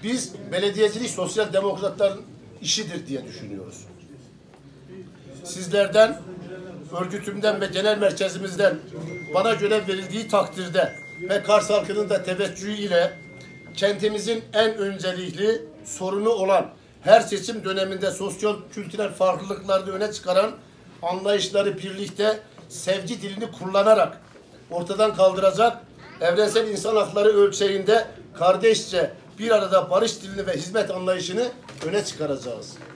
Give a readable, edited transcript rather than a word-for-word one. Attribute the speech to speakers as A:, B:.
A: Biz belediyecilik sosyal demokratların işidir diye düşünüyoruz. Sizlerden, örgütümden ve genel merkezimizden bana görev verildiği takdirde ve Kars halkının da teveccühü ile kentimizin en öncelikli sorunu olan her seçim döneminde sosyo-kültürel farklılıkları öne çıkaran anlayışları birlikte sevgi dilini kullanarak ortadan kaldıracak, evrensel insan hakları ölçeğinde kardeşçe bir arada barış dilini ve hizmet anlayışını öne çıkaracağız.